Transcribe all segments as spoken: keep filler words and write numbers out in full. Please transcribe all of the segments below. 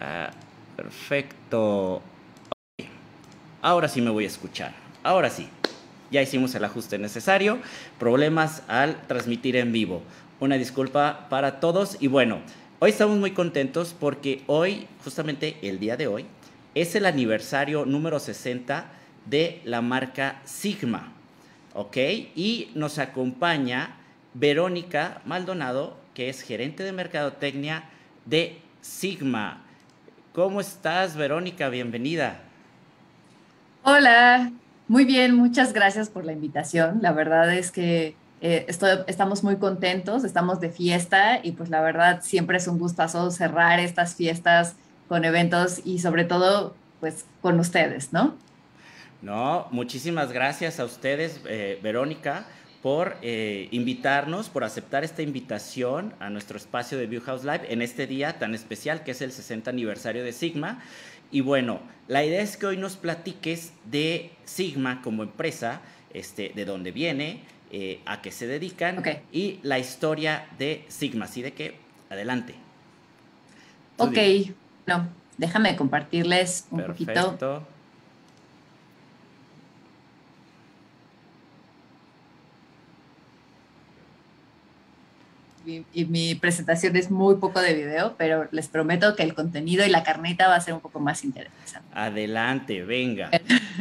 Ah, perfecto. Ahora sí me voy a escuchar. Ahora sí. Ya hicimos el ajuste necesario. Problemas al transmitir en vivo. Una disculpa para todos. Y bueno, hoy estamos muy contentos porque hoy, justamente el día de hoy, es el aniversario número sesenta de la marca Sigma. ¿Ok? Y nos acompaña Verónica Maldonado, que es gerente de mercadotecnia de Sigma. ¿Cómo estás, Verónica? Bienvenida. Hola, muy bien, muchas gracias por la invitación. La verdad es que eh, estoy- estamos muy contentos, estamos de fiesta y pues la verdad siempre es un gustazo cerrar estas fiestas con eventos y sobre todo pues con ustedes, ¿no? No, muchísimas gracias a ustedes, eh, Verónica, por eh, invitarnos, por aceptar esta invitación a nuestro espacio de View House Live en este día tan especial que es el sesenta aniversario de Sigma. Y bueno, la idea es que hoy nos platiques de Sigma como empresa, este, de dónde viene, eh, a qué se dedican Ok, y la historia de Sigma. Así de que, adelante. Tú ok, dime. no, déjame compartirles un poquito. Perfecto. Y, y mi presentación es muy poco de video, pero les prometo que el contenido y la carnita va a ser un poco más interesante. Adelante, venga.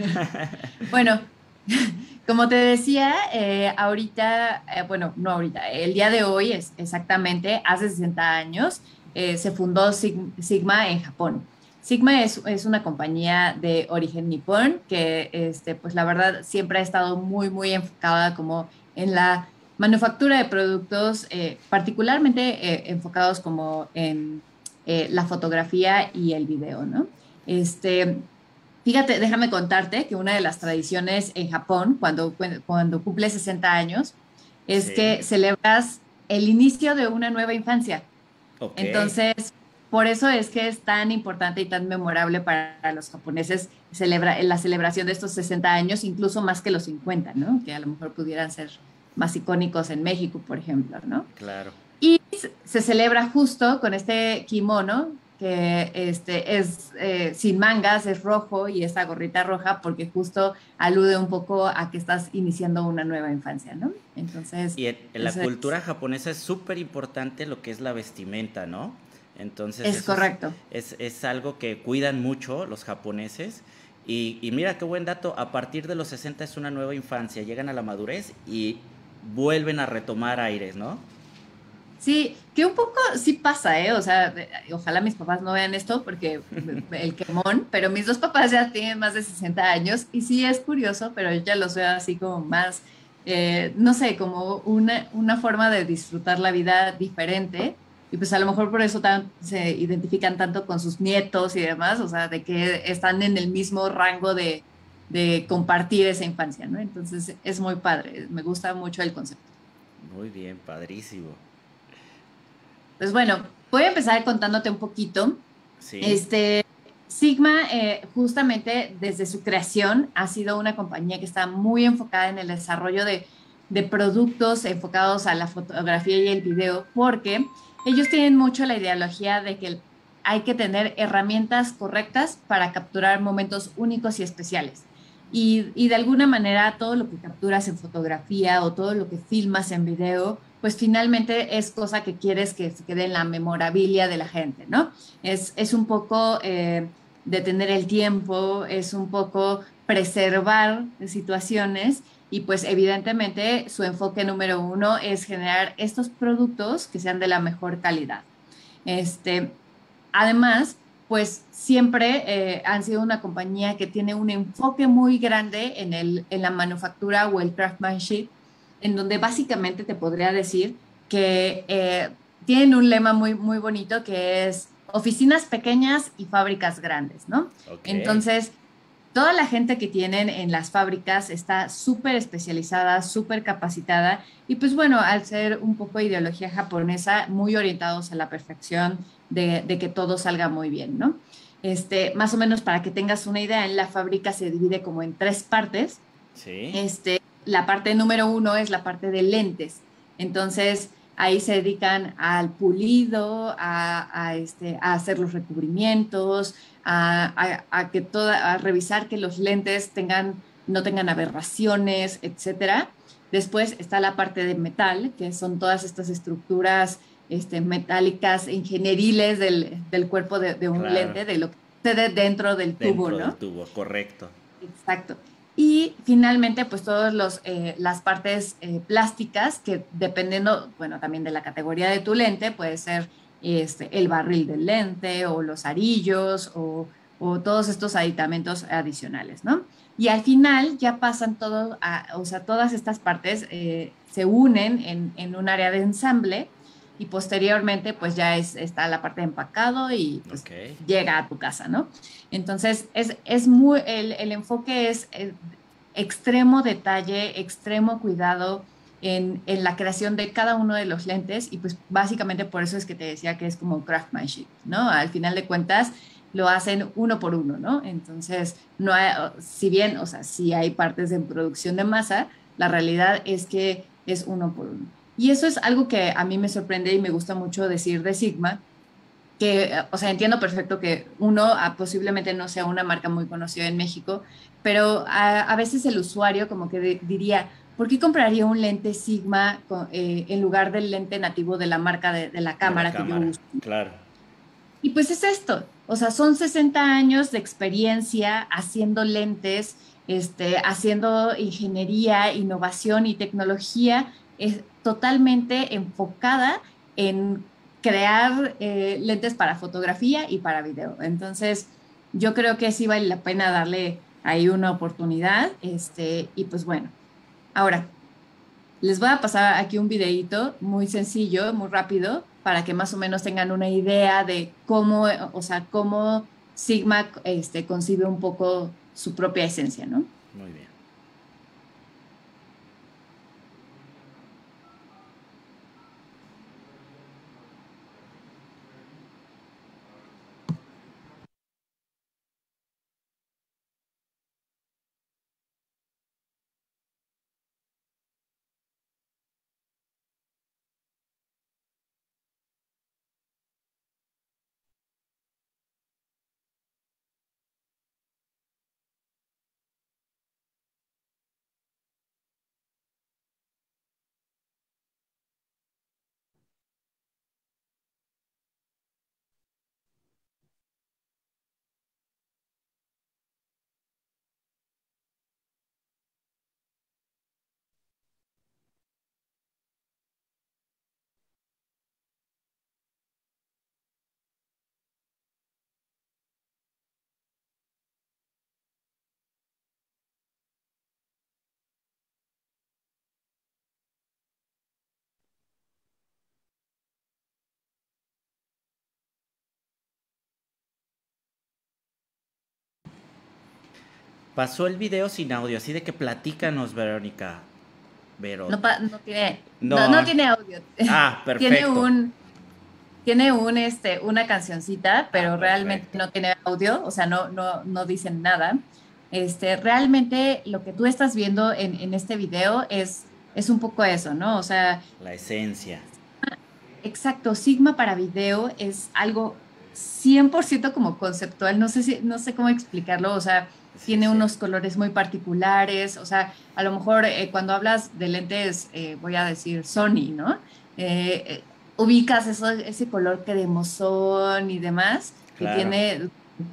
Bueno, como te decía, eh, ahorita, eh, bueno, no ahorita, el día de hoy es exactamente, hace sesenta años, eh, se fundó Sig- Sigma en Japón. Sigma es, es una compañía de origen nipón que, este, pues la verdad, siempre ha estado muy, muy enfocada como en la manufactura de productos, eh, particularmente eh, enfocados como en eh, la fotografía y el video, ¿no? Este, Fíjate, déjame contarte que una de las tradiciones en Japón, cuando, cuando cumples sesenta años, es Sí. que celebras el inicio de una nueva infancia. Ok. Entonces, por eso es que es tan importante y tan memorable para los japoneses celebra, la celebración de estos sesenta años, incluso más que los cincuenta, ¿no? Que a lo mejor pudieran ser más icónicos en México, por ejemplo, ¿no? Claro. Y se celebra justo con este kimono que este, es eh, sin mangas, es rojo y esta gorrita roja porque justo alude un poco a que estás iniciando una nueva infancia, ¿no? Entonces, Y en, en la eso es, cultura japonesa es súper importante lo que es la vestimenta, ¿no? Entonces es eso es, correcto. es, es algo que cuidan mucho los japoneses. Y, y mira qué buen dato, a partir de los sesenta es una nueva infancia, llegan a la madurez y vuelven a retomar aires, ¿no? Sí, que un poco sí pasa, ¿eh? O sea, de- ojalá mis papás no vean esto porque el quemón, pero mis dos papás ya tienen más de sesenta años y sí es curioso, pero yo ya los veo así como más, eh, no sé, como una, una forma de disfrutar la vida diferente y pues a lo mejor por eso tan- se identifican tanto con sus nietos y demás, o sea, de que están en el mismo rango de, de compartir esa infancia, ¿no? Entonces es muy padre, me gusta mucho el concepto. Muy bien, padrísimo. Pues bueno, voy a empezar contándote un poquito. Sí, Este, Sigma, eh, justamente desde su creación, ha sido una compañía que está muy enfocada en el desarrollo de, de productos enfocados a la fotografía y el video, porque ellos tienen mucho la ideología de que hay que tener herramientas correctas para capturar momentos únicos y especiales. Y, y de alguna manera todo lo que capturas en fotografía o todo lo que filmas en video, pues finalmente es cosa que quieres que se quede en la memorabilia de la gente, ¿no? Es, es un poco eh, detener el tiempo, es un poco preservar situaciones y pues evidentemente su enfoque número uno es generar estos productos que sean de la mejor calidad. Este, Además, pues siempre eh, han sido una compañía que tiene un enfoque muy grande en, el, en la manufactura o el craftsmanship, en donde básicamente te podría decir que eh, tienen un lema muy, muy bonito que es oficinas pequeñas y fábricas grandes, ¿no? ok. Entonces, toda la gente que tienen en las fábricas está súper especializada, súper capacitada y pues bueno, al ser un poco ideología japonesa, muy orientados a la perfección de, de que todo salga muy bien, ¿no? Este, más o menos para que tengas una idea, en la fábrica se divide como en tres partes. Sí, Este, la parte número uno es la parte de lentes. Entonces, Ahí se dedican al pulido, a, a, este, a hacer los recubrimientos, a, a, a que toda, a revisar que los lentes tengan, no tengan aberraciones, etcétera. Después está la parte de metal, que son todas estas estructuras este, metálicas, ingenieriles del, del cuerpo de, de un Claro, lente, de lo que sucede dentro del tubo, dentro del ¿no? tubo, correcto. Exacto. Y finalmente, pues todas los, eh, las partes eh, plásticas que dependiendo, bueno, también de la categoría de tu lente, puede ser este, el barril del lente o los arillos o, o todos estos aditamentos adicionales, ¿no? Y al final ya pasan todo, a, o sea, todas estas partes eh, se unen en, en un área de ensamble y posteriormente pues ya es, está la parte de empacado y pues Ok. llega a tu casa, ¿no? Entonces, es, es muy, el, el enfoque es eh, extremo detalle, extremo cuidado en, en, la creación de cada uno de los lentes y pues básicamente por eso es que te decía que es como craftsmanship, ¿no? Al final de cuentas lo hacen uno por uno, ¿no? Entonces, no hay, si bien, o sea, sí hay partes en producción de masa, la realidad es que es uno por uno. Y eso es algo que a mí me sorprende y me gusta mucho decir de Sigma, que, o sea, entiendo perfecto que uno ah, posiblemente no sea una marca muy conocida en México, pero a, a veces el usuario como que de, diría, ¿por qué compraría un lente Sigma con, eh, en lugar del lente nativo de la marca de, de la De la cámara que yo cámara, uso? claro. Y pues es esto, o sea, son sesenta años de experiencia haciendo lentes, este, haciendo ingeniería, innovación y tecnología es totalmente enfocada en crear eh, lentes para fotografía y para video. Entonces, yo creo que sí vale la pena darle ahí una oportunidad. Este, y pues bueno, ahora, les voy a pasar aquí un videíto muy sencillo, muy rápido, para que más o menos tengan una idea de cómo, eh, o sea, cómo Sigma este, concibe un poco su propia esencia, ¿no? Muy bien. Pasó el video sin audio, así de que platícanos, Verónica. Vero. No, pa- no tiene, no, no No. tiene audio. Ah, Tiene perfecto. un, tiene un, este, una cancioncita, Ah, pero realmente perfecto. no tiene audio, o sea, no, no, no dicen nada. Este, realmente lo que tú estás viendo en, en este video es, es un poco eso, ¿no? O sea, La esencia. exacto, Sigma para video es algo cien por ciento como conceptual, no sé si, no sé cómo explicarlo, o sea, Sí, tiene sí. unos colores muy particulares, o sea, a lo mejor eh, cuando hablas de lentes, eh, voy a decir Sony, ¿no? Eh, eh, ubicas eso, ese color cremosón y demás, que Claro. tiene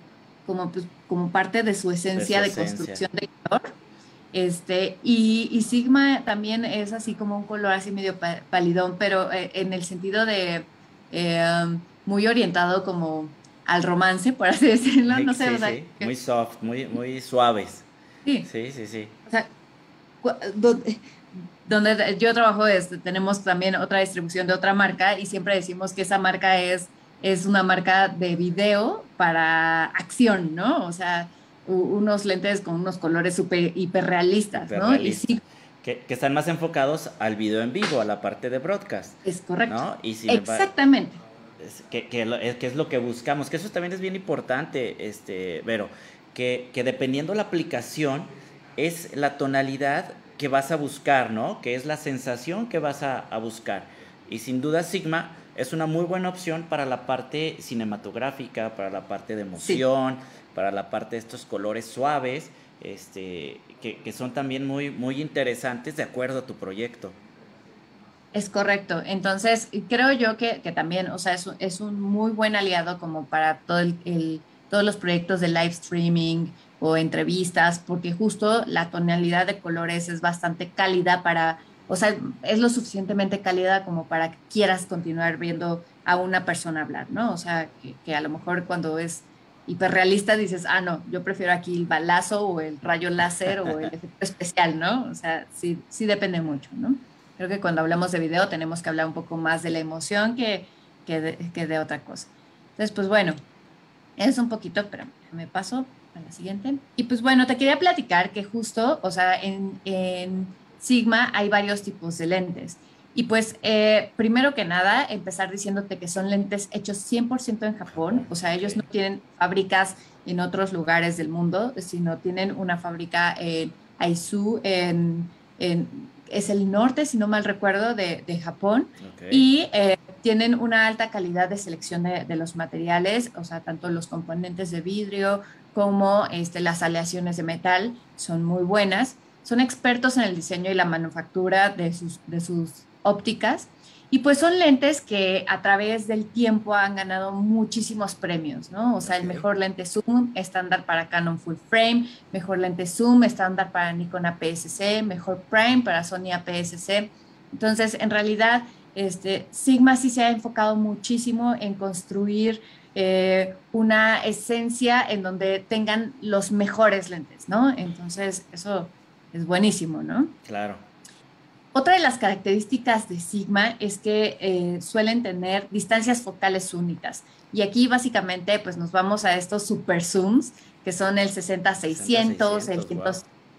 como, pues, como parte de su De su esencia de esencia. construcción de color. Este, y, y Sigma también es así como un color así medio pa- palidón, pero eh, en el sentido de eh, um, muy orientado como al romance, por así decirlo, no sé, Sí, o sea, sí. Muy que- soft, muy, muy suaves. sí, Sí, sí, sí. o sea, cu- donde, donde yo trabajo este, tenemos también otra distribución de otra marca y siempre decimos que esa marca es, es una marca de video para acción, ¿no? O sea, u- unos lentes con unos colores súper hiperrealistas, ¿no? Y Hiperrealista. sí, Que, que están más enfocados al video en vivo, a la parte de broadcast. es correcto. ¿No? Y sin embargo, Exactamente. es, que, que, lo- es, que es lo que buscamos, que eso también es bien importante, este, Vero, que, que dependiendo la aplicación es la tonalidad que vas a buscar, ¿no? Que es la sensación que vas a, a buscar. Y sin duda Sigma es una muy buena opción para la parte cinematográfica, para la parte de emoción, sí. para la parte de estos colores suaves, este, que, que son también muy, muy interesantes de acuerdo a tu proyecto. Es correcto. Entonces, creo yo que, que también, o sea, es, es un muy buen aliado como para todo el, el, todos los proyectos de live streaming o entrevistas, porque justo la tonalidad de colores es bastante cálida para, o sea, es lo suficientemente cálida como para que quieras continuar viendo a una persona hablar, ¿no? O sea, que, que a lo mejor cuando es hiperrealista dices, ah, no, yo prefiero aquí el balazo o el rayo láser o el efecto especial, ¿no? O sea, sí, sí depende mucho, ¿no? Creo que cuando hablamos de video tenemos que hablar un poco más de la emoción que, que, de, que de otra cosa. Entonces, pues bueno, es un poquito, pero me paso a la siguiente. Y pues bueno, te quería platicar que justo, o sea, en, en Sigma hay varios tipos de lentes. Y pues, eh, primero que nada, empezar diciéndote que son lentes hechos cien por ciento en Japón. O sea, ellos Okay. no tienen fábricas en otros lugares del mundo, sino tienen una fábrica en Aizu, en, en es el norte, si no mal recuerdo, de, de Japón. Okay. Y eh, tienen una alta calidad de selección de, de, los materiales, o sea, tanto los componentes de vidrio como este, las aleaciones de metal son muy buenas. Son expertos en el diseño y la manufactura de sus, de sus ópticas. Y pues son lentes que a través del tiempo han ganado muchísimos premios, ¿no? O sea, okay. el mejor lente zoom estándar para Canon Full Frame, mejor lente zoom estándar para Nikon A P S C, mejor prime para Sony A P S C. Entonces, en realidad, este, Sigma sí se ha enfocado muchísimo en construir eh, una esencia en donde tengan los mejores lentes, ¿no? Entonces, eso es buenísimo, ¿no? Claro. Otra de las características de Sigma es que eh, suelen tener distancias focales únicas. Y aquí básicamente pues nos vamos a estos super zooms, que son el sesenta seiscientos, el wow.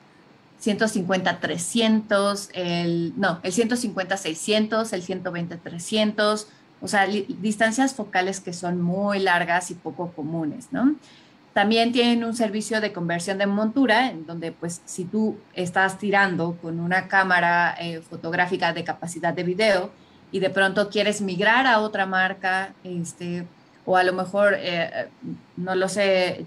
ciento cincuenta trescientos, el, no, el ciento cincuenta seiscientos, el ciento veinte trescientos, o sea, distancias focales que son muy largas y poco comunes, ¿no? También tienen un servicio de conversión de montura, en donde pues si tú estás tirando con una cámara eh, fotográfica de capacidad de video y de pronto quieres migrar a otra marca, este, o a lo mejor, eh, no lo sé,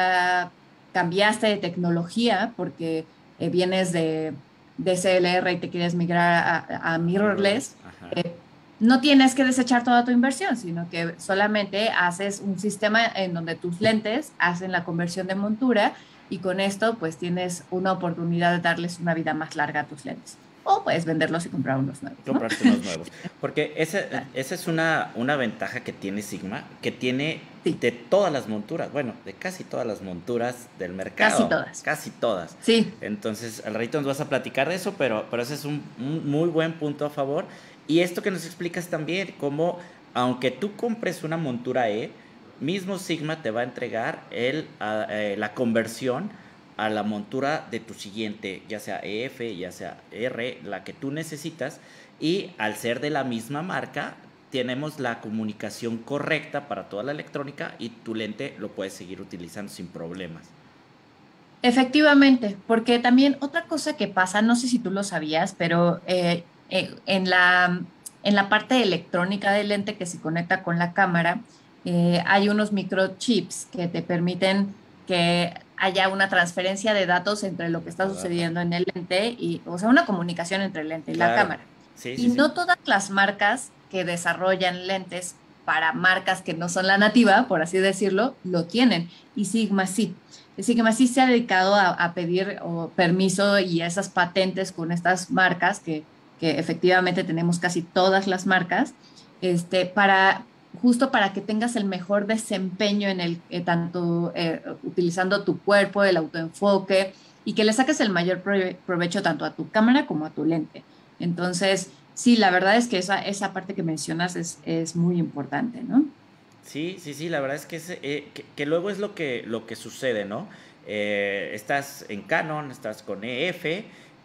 ya cambiaste de tecnología porque eh, vienes de, de C L R y te quieres migrar a, a mirrorless, eh, no tienes que desechar toda tu inversión, sino que solamente haces un sistema en donde tus lentes hacen la conversión de montura y con esto pues tienes una oportunidad de darles una vida más larga a tus lentes. O puedes venderlos y comprar unos nuevos, ¿no? Comprarte unos nuevos. Porque esa, claro. esa es una, una ventaja que tiene Sigma, que tiene sí. de todas las monturas, bueno, de casi todas las monturas del mercado. Casi todas. Casi todas. Sí. Entonces, al ratito nos vas a platicar de eso, pero, pero ese es un, un muy buen punto a favor. Y esto que nos explicas también, cómo aunque tú compres una montura E, mismo Sigma te va a entregar el, a, eh, la conversión a la montura de tu siguiente, ya sea E F, ya sea R, la que tú necesitas, y al ser de la misma marca, tenemos la comunicación correcta para toda la electrónica y tu lente lo puedes seguir utilizando sin problemas. Efectivamente, porque también otra cosa que pasa, no sé si tú lo sabías, pero eh, eh, en la, en la parte electrónica del lente que se conecta con la cámara, eh, hay unos microchips que te permiten que haya una transferencia de datos entre lo que está sucediendo en el lente, y, o sea, una comunicación entre el lente y claro. la cámara. Sí, y sí, no sí. todas las marcas que desarrollan lentes para marcas que no son la nativa, por así decirlo, lo tienen. Y Sigma sí. Sigma sí se ha dedicado a, a pedir o permiso y esas patentes con estas marcas, que, que efectivamente tenemos casi todas las marcas, este, para, justo para que tengas el mejor desempeño en el, eh, tanto eh, utilizando tu cuerpo, el autoenfoque, y que le saques el mayor provecho tanto a tu cámara como a tu lente. Entonces, sí, la verdad es que esa, esa parte que mencionas es, es muy importante, ¿no? Sí, sí, sí, la verdad es que, es, eh, que, que luego es lo que, lo que sucede, ¿no? Eh, estás en Canon, estás con E F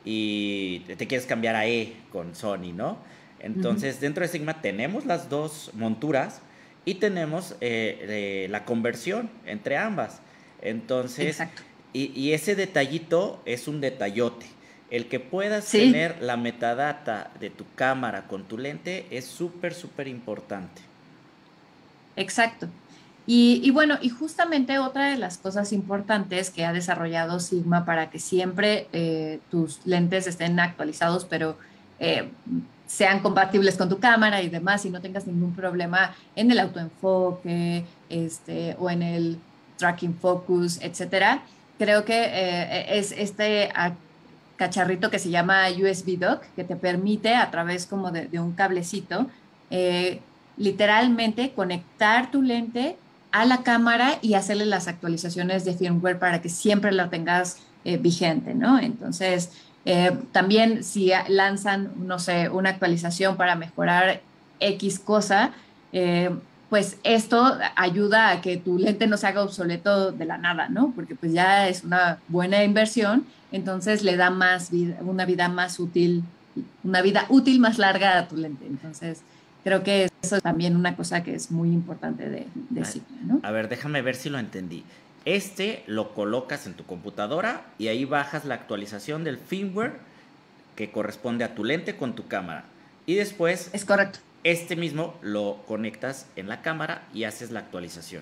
y te quieres cambiar a E con Sony, ¿no? Entonces, uh-huh. dentro de Sigma tenemos las dos monturas y tenemos eh, eh, la conversión entre ambas. Entonces, y, y ese detallito es un detallote. El que puedas Sí, tener la metadata de tu cámara con tu lente es súper, súper importante. exacto. Y, y bueno, y justamente otra de las cosas importantes que ha desarrollado Sigma para que siempre eh, tus lentes estén actualizados, pero eh, sean compatibles con tu cámara y demás, y no tengas ningún problema en el autoenfoque, este, o en el tracking focus, etcétera. Creo que eh, es este ah, cacharrito que se llama U S B Dock, que te permite a través como de, de un cablecito, eh, literalmente conectar tu lente a la cámara y hacerle las actualizaciones de firmware para que siempre la tengas eh, vigente, ¿no? Entonces, eh, también si lanzan, no sé, una actualización para mejorar X cosa, eh, pues esto ayuda a que tu lente no se haga obsoleto de la nada, ¿no? Porque pues ya es una buena inversión, entonces le da más vida, una vida más útil, una vida útil más larga a tu lente. Entonces, creo que eso es también una cosa que es muy importante de, de A, Sigma, ¿no? a ver, déjame ver si lo entendí. Este lo colocas en tu computadora y ahí bajas la actualización del firmware que corresponde a tu lente con tu cámara. Y después, Es correcto. este mismo lo conectas en la cámara y haces la actualización.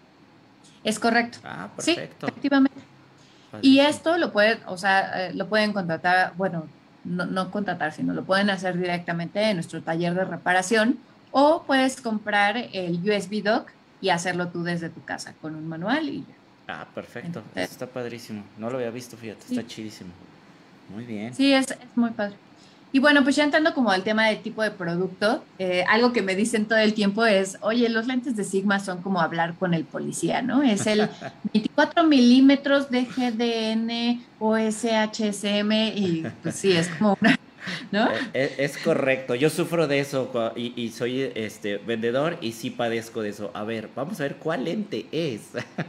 Es correcto. Ah, Sí, perfecto. efectivamente. Y Padrísimo. esto lo pueden, o sea, eh, lo pueden contratar, bueno, no, no contratar, sino lo pueden hacer directamente en nuestro taller de reparación o puedes comprar el U S B dock y hacerlo tú desde tu casa con un manual y ya. Ah, perfecto. Entonces, Eso está padrísimo. No lo había visto, fíjate. Está sí, chidísimo. Muy bien. sí, es, es muy padre. Y bueno, pues ya entrando como al tema de tipo de producto, eh, algo que me dicen todo el tiempo es, oye, los lentes de Sigma son como hablar con el policía, ¿no? Es el veinticuatro milímetros de G D N o S H S M y pues sí, es como una, ¿no? Eh, eh, Es correcto, yo sufro de eso cua- y, y soy este vendedor y sí padezco de eso. A ver, vamos a ver cuál lente es.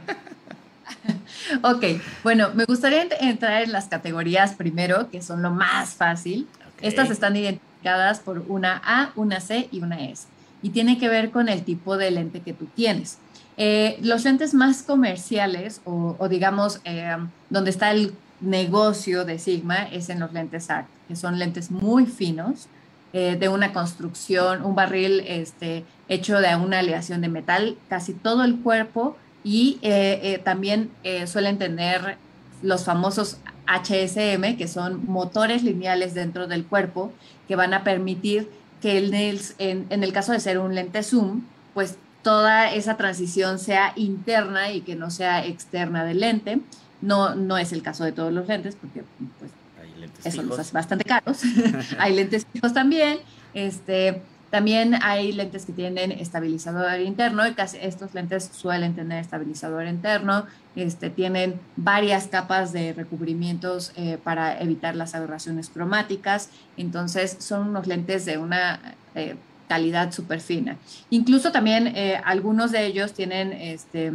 Ok, bueno, me gustaría ent- entrar en las categorías primero, que son lo más fácil. Estas Ok, están identificadas por una A, una C y una S. Y tiene que ver con el tipo de lente que tú tienes. Eh, los lentes más comerciales o, o digamos eh, donde está el negocio de Sigma es en los lentes A R T, que son lentes muy finos, eh, de una construcción, un barril este, hecho de una aleación de metal, casi todo el cuerpo y eh, eh, también eh, suelen tener los famosos H S M, que son motores lineales dentro del cuerpo, que van a permitir que el, en, en el caso de ser un lente zoom, pues toda esa transición sea interna y que no sea externa del lente. No, no es el caso de todos los lentes, porque pues, hay lentes eso los fijos. hace bastante caros. Hay lentes fijos también. Este, también hay lentes que tienen estabilizador interno y casi estos lentes suelen tener estabilizador interno. Este, tienen varias capas de recubrimientos eh, para evitar las aberraciones cromáticas. Entonces son unos lentes de una eh, calidad súper fina. Incluso también eh, algunos de ellos tienen este,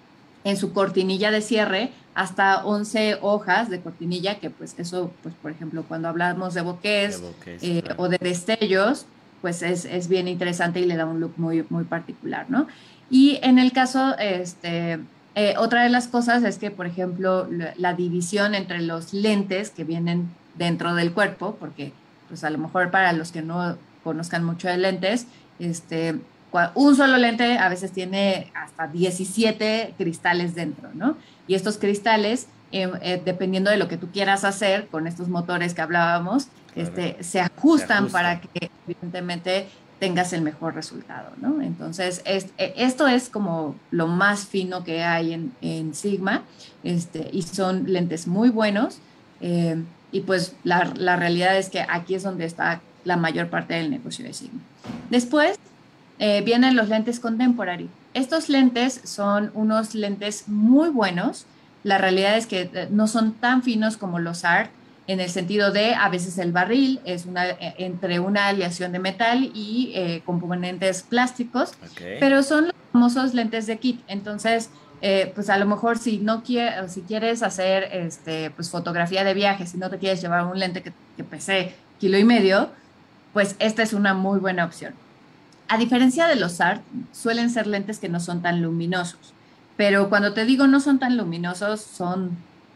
en su cortinilla de cierre hasta once hojas de cortinilla, que pues eso, pues por ejemplo, cuando hablamos de De bokeh boques, eh, claro. o de destellos, pues es, es, bien interesante y le da un look muy, muy particular, ¿no? Y en el caso, este, eh, otra de las cosas es que, por ejemplo, la, la división entre los lentes que vienen dentro del cuerpo, porque pues a lo mejor para los que no conozcan mucho de lentes, este, un solo lente a veces tiene hasta diecisiete cristales dentro, ¿no? Y estos cristales, eh, eh, dependiendo de lo que tú quieras hacer con estos motores que hablábamos, Claro. este, se Se ajustan ajustan. para que evidentemente tengas el mejor resultado, ¿no? Entonces, es, esto es como lo más fino que hay en, en Sigma, este, y son lentes muy buenos, eh, y pues la, la realidad es que aquí es donde está la mayor parte del negocio de Sigma. Después, eh, vienen los lentes contemporary. Estos lentes son unos lentes muy buenos. La realidad es que eh, no son tan finos como los A R T, en el sentido de a veces el barril es una, eh, entre una aleación de metal y eh, componentes plásticos, Ok. pero son los famosos lentes de kit. Entonces, eh, pues a lo mejor si no quieres, si quieres hacer este, pues fotografía de viaje, si no te quieres llevar un lente que, que pese kilo y medio, pues esta es una muy buena opción. A diferencia de los A R T, suelen ser lentes que no son tan luminosos, pero cuando te digo no son tan luminosos, son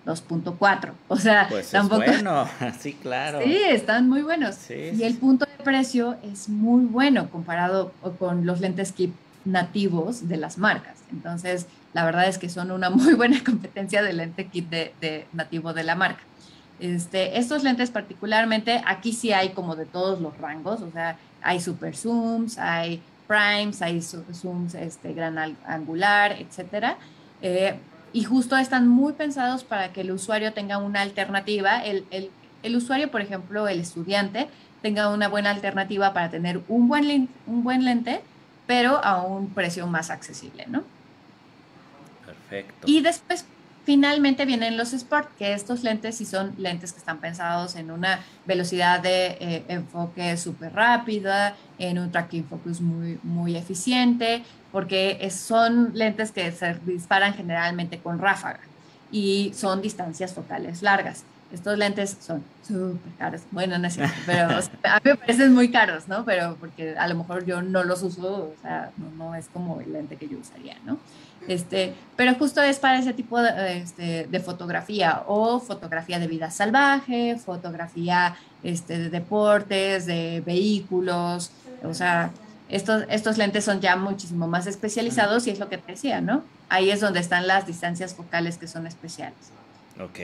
dos punto cuatro. O sea, Pues es tampoco... bueno, sí, claro. Sí, están muy buenos. Sí, Y sí, el sí. punto de precio es muy bueno comparado o- con los lentes Kip nativos de las marcas. Entonces, la verdad es que son una muy buena competencia del lente kit de, de nativo de la marca. Este, estos lentes particularmente, aquí sí hay como de todos los rangos, o sea, hay super zooms, hay primes, hay zo- zooms este, gran al- angular, etcétera. Eh, y justo están muy pensados para que el usuario tenga una alternativa. El, el, el usuario, por ejemplo, el estudiante, tenga una buena alternativa para tener un buen, lin- un buen lente, pero a un precio más accesible, ¿no? Perfecto. Y después, finalmente vienen los Sport, que estos lentes sí son lentes que están pensados en una velocidad de eh, enfoque súper rápida, en un tracking focus muy, muy eficiente, porque es- son lentes que se disparan generalmente con ráfaga y son distancias focales largas. Estos lentes son súper caros. Bueno, no es cierto, pero o sea, a mí me parecen muy caros, ¿no? Pero porque a lo mejor yo no los uso, o sea, no, no es como el lente que yo usaría, ¿no? Este, pero justo es para ese tipo de, este, de fotografía o fotografía de vida salvaje, fotografía este, de deportes, de vehículos, o sea, estos, estos lentes son ya muchísimo más especializados y es lo que te decía, ¿no? Ahí es donde están las distancias focales que son especiales. Ok,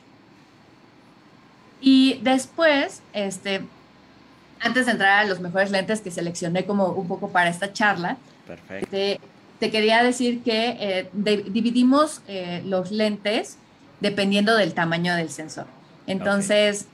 Y después, este, antes de entrar a los mejores lentes que seleccioné como un poco para esta charla, perfecto. te, te quería decir que eh, de- dividimos eh, los lentes dependiendo del tamaño del sensor. Ok. Entonces,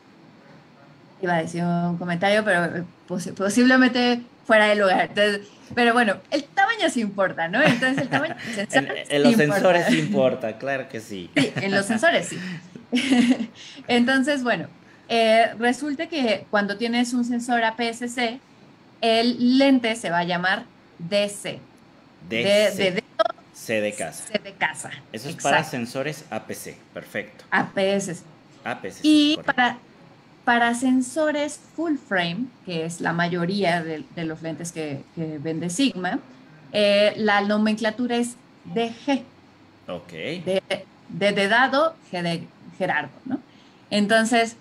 iba a decir un comentario, pero eh, posi- posiblemente fuera de lugar. Entonces, pero bueno, el tamaño sí importa, ¿no? Entonces, el tamaño del sensor En, en sí los importa. sensores sí importa, claro que sí. Sí, en los sensores sí. Entonces, bueno, eh, resulta que cuando tienes un sensor A P S C, el lente se va a llamar D C, de, de, D C. de C de casa. C de casa, Eso es para exacto, sensores A P C. Perfecto. A P S C. A P C C, Y correcto. para, para sensores full frame, que es la mayoría de, de los lentes que, que vende Sigma, eh, la nomenclatura es D G, Ok. de, de, de dado, G de Gerardo, ¿no? Entonces,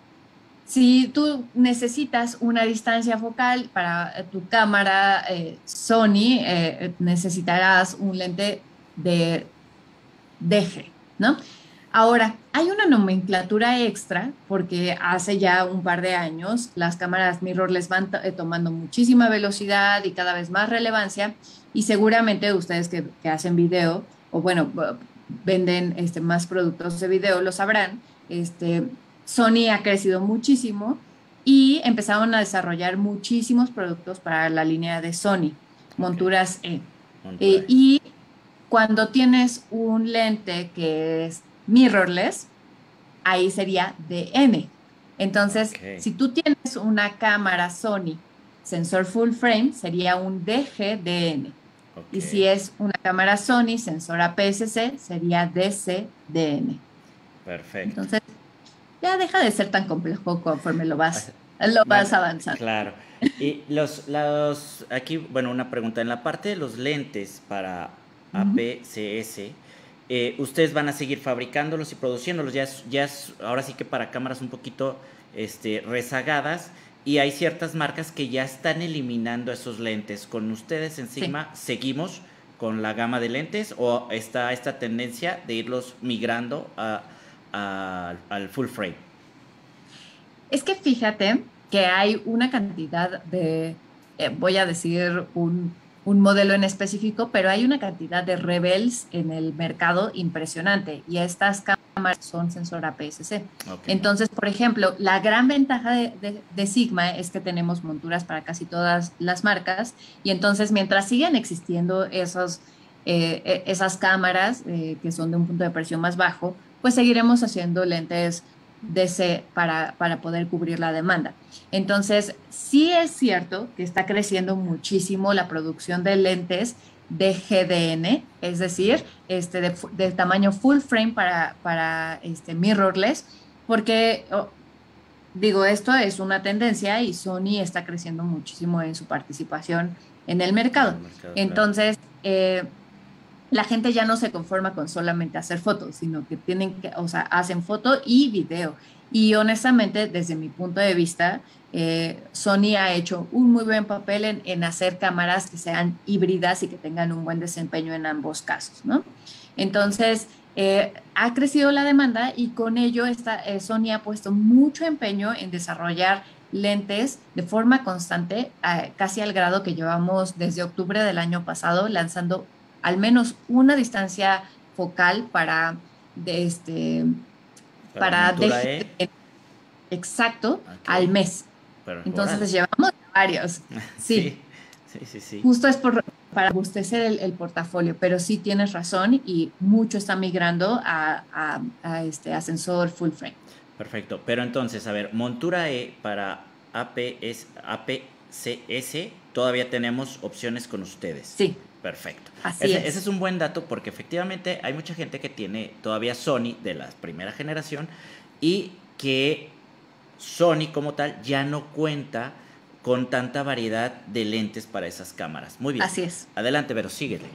si tú necesitas una distancia focal para eh, tu cámara eh, Sony, eh, necesitarás un lente de D G, ¿no? Ahora, hay una nomenclatura extra porque hace ya un par de años las cámaras mirrorless van eh, tomando muchísima velocidad y cada vez más relevancia y seguramente ustedes que, que hacen video o bueno, venden este, más productos de video lo sabrán, este, Sony ha crecido muchísimo y empezaron a desarrollar muchísimos productos para la línea de Sony, Ok. monturas E. Montura. Eh, y cuando tienes un lente que es mirrorless, ahí sería D M. Entonces, Ok. si tú tienes una cámara Sony sensor full frame, sería un D G D N. Y si Ok. es una cámara Sony sensor A P S C, sería D C D N. Perfecto. Entonces, ya deja de ser tan complejo conforme lo Ah, vas, lo bueno, vas avanzando. claro. Y los, los, aquí, bueno, una pregunta. En la parte de los lentes para Ujú. A P C S, eh, ¿ustedes van a seguir fabricándolos y produciéndolos? Ya es, ya es, ahora sí que para cámaras un poquito este, rezagadas. Y hay ciertas marcas que ya están eliminando esos lentes. ¿Con ustedes en Sí. Sigma seguimos con la gama de lentes o está esta tendencia de irlos migrando a, a- al full frame? Es que fíjate que hay una cantidad de, eh, voy a decir un, un modelo en específico, pero hay una cantidad de Rebels en el mercado impresionante y estas cámaras son sensor A P S C. Ok. Entonces, por ejemplo, la gran ventaja de, de- de Sigma es que tenemos monturas para casi todas las marcas y entonces mientras sigan existiendo esos, eh, e- esas cámaras eh, que son de un punto de presión más bajo, pues seguiremos haciendo lentes D C para, para poder cubrir la demanda. Entonces, sí es cierto que está creciendo muchísimo la producción de lentes de G D N, es decir, este de, de tamaño full frame para, para este mirrorless, porque oh, digo, esto es una tendencia y Sony está creciendo muchísimo en su participación en el En el mercado. mercado, claro. Entonces, eh, la gente ya no se conforma con solamente hacer fotos, sino que tienen que, o sea, hacen foto y video. Y honestamente, desde mi punto de vista, eh, Sony ha hecho un muy buen papel en, en hacer cámaras que sean híbridas y que tengan un buen desempeño en ambos casos, ¿no? Entonces, eh, ha crecido la demanda y con ello está, eh, Sony ha puesto mucho empeño en desarrollar lentes de forma constante, eh, casi al grado que llevamos desde octubre del año pasado lanzando al menos una distancia focal para, de este, Para para montura D G E. exacto al Ok. mes. Pero, órale. Entonces llevamos varios. Sí, Sí, sí, sí, sí. justo es por, para abastecer el, el, portafolio, pero sí tienes razón y mucho está migrando a, a, a este ascensor full frame. Perfecto. Pero entonces, a ver, montura E para A P S, A P C S, todavía tenemos opciones con ustedes. Sí, Perfecto. así Ese, ese es. es un buen dato porque efectivamente hay mucha gente que tiene todavía Sony de la primera generación y que Sony como tal ya no cuenta con tanta variedad de lentes para esas cámaras. Muy bien. Así es. Adelante, pero síguele.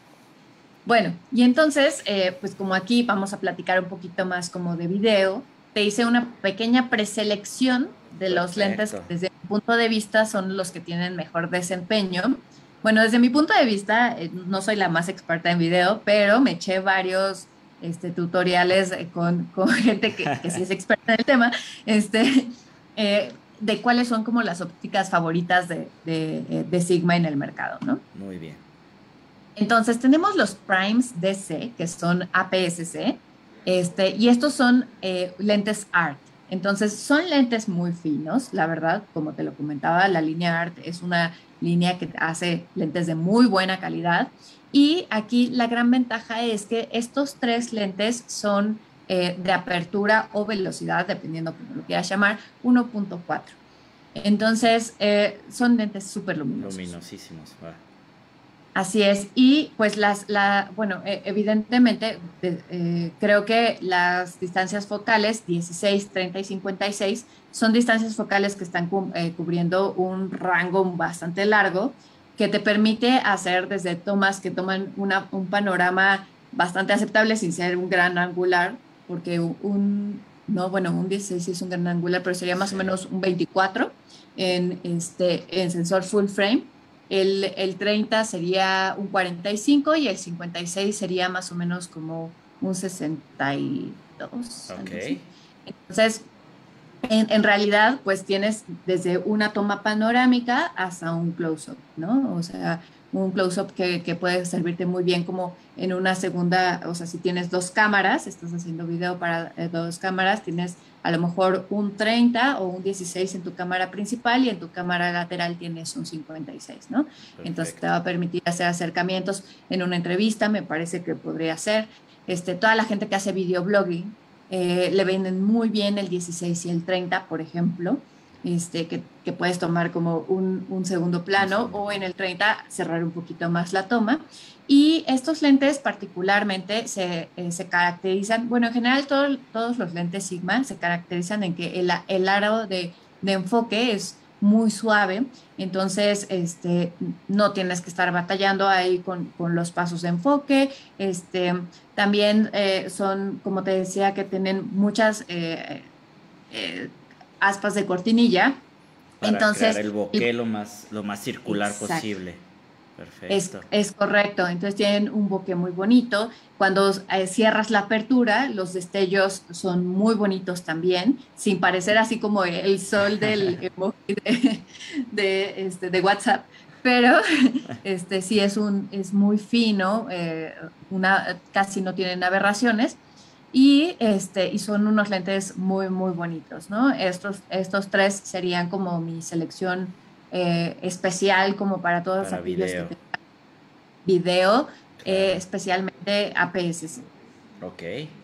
Bueno, y entonces, eh, pues como aquí vamos a platicar un poquito más como de video, te hice una pequeña preselección de los lentes que Perfecto. desde mi punto de vista son los que tienen mejor desempeño. Bueno, desde mi punto de vista, eh, no soy la más experta en video, pero me eché varios este, tutoriales eh, con, con gente que, que sí es experta en el tema, este, eh, de cuáles son como las ópticas favoritas de, de, eh, de Sigma en el mercado, ¿no? Muy bien. Entonces tenemos los primes D C, que son A P S C, este, y estos son eh, lentes A R T. Entonces son lentes muy finos, la verdad, como te lo comentaba, la línea A R T es una línea que hace lentes de muy buena calidad. Y aquí la gran ventaja es que estos tres lentes son eh, de apertura o velocidad, dependiendo cómo lo quieras llamar, uno punto cuatro. Entonces eh, son lentes súper luminosos. Luminosísimos. Va. Así es, y pues las, la, bueno, eh, evidentemente de, eh, creo que las distancias focales dieciséis, treinta y cincuenta y seis son distancias focales que están cu eh, cubriendo un rango bastante largo que te permite hacer desde tomas que toman una, un panorama bastante aceptable sin ser un gran angular, porque un, no, bueno, un dieciséis sí es un gran angular, pero sería más o Sí. menos un veinticuatro en, este, en sensor full frame. El, el treinta sería un cuarenta y cinco y el cincuenta y seis sería más o menos como un sesenta y dos, Ok. algo así. Entonces, en, en realidad, pues tienes desde una toma panorámica hasta un close-up, ¿no? O sea, un close-up que, que puede servirte muy bien como en una segunda, o sea, si tienes dos cámaras, estás haciendo video para eh, dos cámaras, tienes a lo mejor un treinta o un dieciséis en tu cámara principal y en tu cámara lateral tienes un cincuenta y seis, ¿no? Entonces te Perfecto. va a permitir hacer acercamientos en una entrevista, me parece que podría ser. Este, toda la gente que hace videoblogging, eh, le venden muy bien el dieciséis y el treinta, por ejemplo, este, que, que puedes tomar como un, un segundo Un plano segundo o en plano. el treinta cerrar un poquito más la toma. Y estos lentes particularmente se, eh, se caracterizan, bueno, en general todo, todos los lentes Sigma se caracterizan en que el, el aro de, de enfoque es muy suave, entonces este, no tienes que estar batallando ahí con, con los pasos de enfoque, este, también eh, son, como te decía, que tienen muchas eh, eh, aspas de cortinilla. Para crear Entonces, el el, bokeh lo más, lo más circular exacto, posible. es, Perfecto. es correcto. Entonces tienen un bokeh muy bonito. Cuando eh, cierras la apertura, los destellos son muy bonitos también, sin parecer así como el sol del emoji de, de, este, de WhatsApp. Pero este sí es un es muy fino, eh, una, casi no tienen aberraciones y este y son unos lentes muy muy bonitos, ¿no? Estos estos tres serían como mi selección eh, especial como para todos Para aquellos que video. tengan video, eh, Claro. especialmente A P S C. Ok.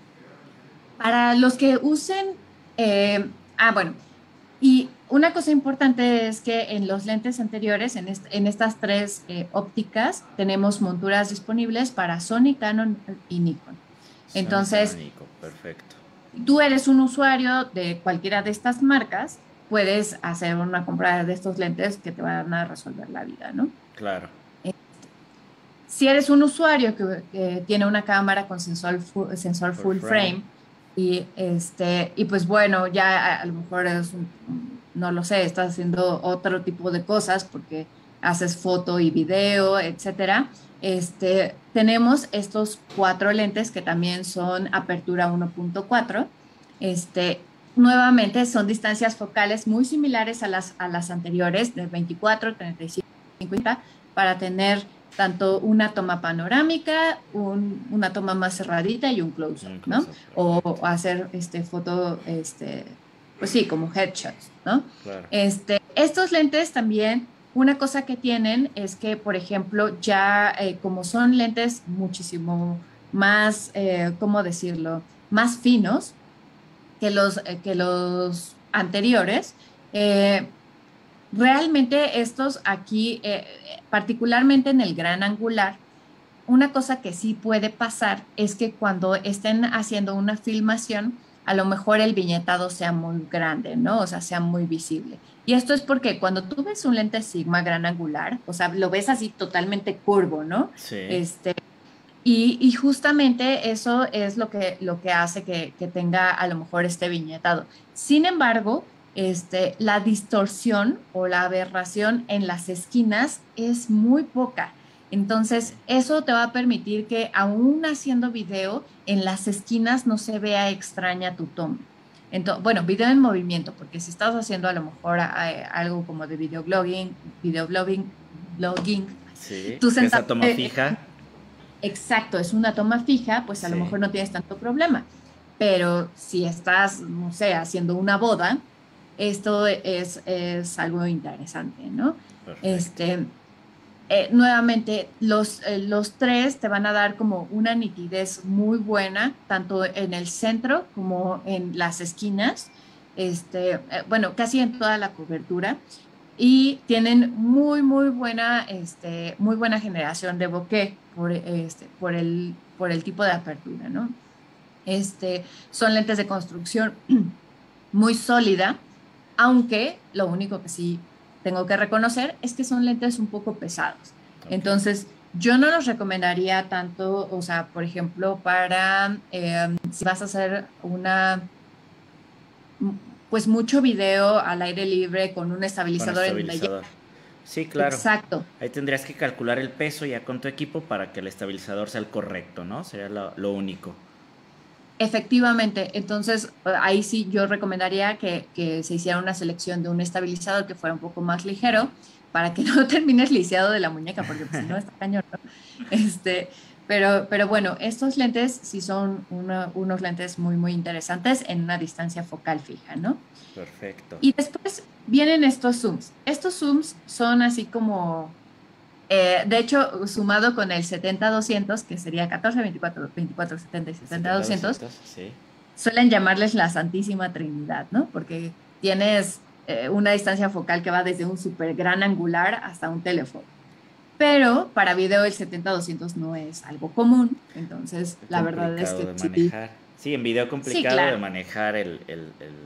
Para los que usen, eh, ah, bueno, y una cosa importante es que en los lentes anteriores, en, est en estas tres eh, ópticas, tenemos monturas disponibles para Sony, Canon y Nikon. Sony Entonces, canónico. Perfecto. si tú eres un usuario de cualquiera de estas marcas, puedes hacer una compra de estos lentes que te van a resolver la vida, ¿no? Claro. si eres un usuario que, que tiene una cámara con sensor, fu- sensor Full full frame. frame y, este, y pues bueno, ya a, a lo mejor es un- no lo sé, estás haciendo otro tipo de cosas porque haces foto y video, etcétera. Este, tenemos estos cuatro lentes que también son apertura uno punto cuatro. Este, nuevamente son distancias focales muy similares a las, a las anteriores, de veinticuatro, treinta y cinco, cincuenta, para tener tanto una toma panorámica, un- una toma más cerradita y un close-up, Un ¿no? close-up, O, perfecto. o hacer este foto, este, pues sí, como headshots, ¿no? Claro. Este, estos lentes también, una cosa que tienen es que, por ejemplo, ya eh, como son lentes muchísimo más, eh, ¿cómo decirlo? Más finos que los, eh, que los anteriores, eh, realmente estos aquí, eh, particularmente en el gran angular, una cosa que sí puede pasar es que cuando estén haciendo una filmación, a lo mejor el viñetado sea muy grande, ¿no? O sea, sea muy visible. Y esto es porque cuando tú ves un lente Sigma gran angular, o sea, lo ves así totalmente curvo, ¿no? Sí. Este, y, y justamente eso es lo que, lo que hace que, que tenga a lo mejor este viñetado. Sin embargo, este, la distorsión o la aberración en las esquinas es muy poca. Entonces, Ok. eso te va a permitir que aún haciendo video, en las esquinas no se vea extraña tu toma. Entonces, bueno, video en movimiento, porque si estás haciendo a lo mejor eh, algo como de videoblogging, videoblogging, blogging, Sí. tú Que esa sentado, toma fija. exacto, es una toma fija, pues a lo Sí. mejor no tienes tanto problema. Pero si estás, no sé, haciendo una boda, esto es, es algo interesante, ¿no? Perfecto. Este, eh, nuevamente, los, eh, los tres te van a dar como una nitidez muy buena, tanto en el centro como en las esquinas, este, eh, bueno, casi en toda la cobertura y tienen muy, muy buena, este, muy buena generación de bokeh por, este, por el, por el tipo de apertura, ¿no? Este, son lentes de construcción muy sólida, aunque lo único que sí tengo que reconocer es que son lentes un poco pesados. Ok. Entonces, yo no los recomendaría tanto, o sea, por ejemplo, para eh, si vas a hacer una, pues mucho video al aire libre con un Con estabilizador en donde ya, estabilizador. Sí, claro. exacto. Ahí tendrías que calcular el peso ya con tu equipo para que el estabilizador sea el correcto, ¿no? Sería lo, lo único. Efectivamente, entonces eh, ahí sí yo recomendaría que, que se hiciera una selección de un estabilizador que fuera un poco más ligero para que no termines lisiado de la muñeca, porque pues, si no está cañón, ¿no? Este, pero, pero bueno, estos lentes sí son una- unos lentes muy, muy interesantes en una distancia focal fija, ¿no? Perfecto. Y después vienen estos zooms. Estos zooms son así como, eh, de hecho, sumado con el setenta doscientos, que sería catorce, veinticuatro, veinticuatro, setenta y setenta setenta doscientos, doscientos, sí. suelen llamarles la Santísima Trinidad, ¿no? Porque tienes eh, una distancia focal que va desde un súper gran angular hasta un teléfono. Pero para video el setenta doscientos no es algo común, entonces Es la verdad es complicado que de sí, manejar. Sí, en video sí, complicado de claro. manejar el, el, el,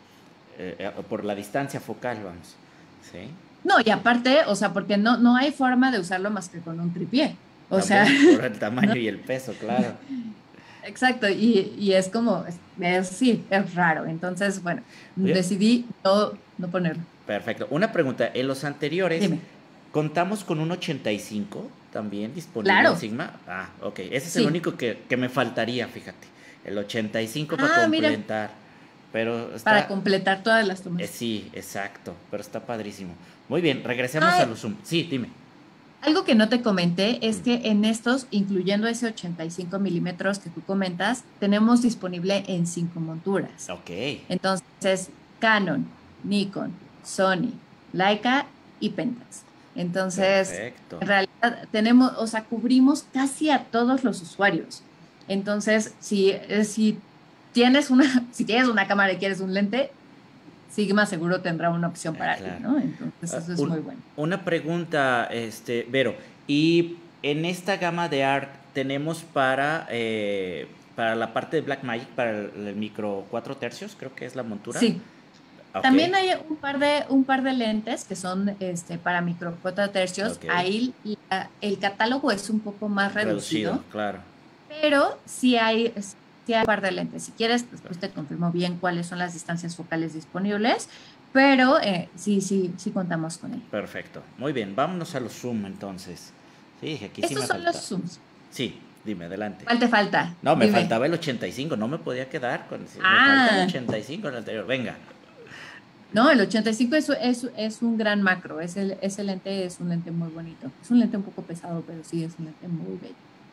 eh, eh, por la distancia focal, vamos. Sí. No, y aparte, o sea, porque no, no hay forma de usarlo más que con un tripié. O sea, También por el ¿no? tamaño y el peso, claro. Exacto, y, y es como, es, es- sí, es raro. Entonces, bueno, Oye, decidí no, no ponerlo. perfecto. Una pregunta. En los anteriores, Dime. ¿contamos con un ochenta y cinco también disponible en Claro, Sigma? Ah, ok. Ese es el sí. único que, que me faltaría, fíjate. El ochenta y cinco para Ah, mira, completar. Pero para está... completar todas las eh, tomas. sí, exacto. Pero está padrísimo. Muy bien, regresemos a Ah, los Zoom. Sí, dime. algo que no te comenté es Mm, que en estos, incluyendo ese ochenta y cinco milímetros que tú comentas, tenemos disponible en cinco monturas. ok. Entonces, Canon, Nikon, Sony, Leica y Pentax. Entonces, Perfecto. en realidad tenemos, o sea, cubrimos casi a todos los usuarios. Entonces, si, eh, si tienes una, si tienes una cámara y quieres un lente, Sigma seguro tendrá una opción Ah, para ti, claro. ¿no? Entonces, Ah, eso es un- muy bueno. una pregunta, este, Vero. Y en esta gama de art tenemos para, eh, para la parte de Blackmagic, para el, el micro cuatro tercios, creo que es la montura. Sí, Ok, también hay un par de, un par de lentes que son este, para micro cuatro tercios. ok. Ahí el catálogo es un poco más reducido, Reducido, claro. pero sí hay, sí hay un par de lentes. Si quieres, después te confirmo bien cuáles son las distancias focales disponibles, pero eh, sí, sí, sí contamos con ello. Perfecto. Muy bien, vámonos a los zoom entonces. Sí, aquí sí Estos me son los falta. zooms. Sí, dime, adelante. ¿Cuál te falta? No, me Dime. faltaba el ochenta y cinco, no me podía quedar con... Me falta el Ah, ochenta y cinco en el anterior, venga. no, el ochenta y cinco es, es, es un gran macro. Ese, ese lente es un lente muy bonito. Es un lente un poco pesado, pero sí es un lente muy bello.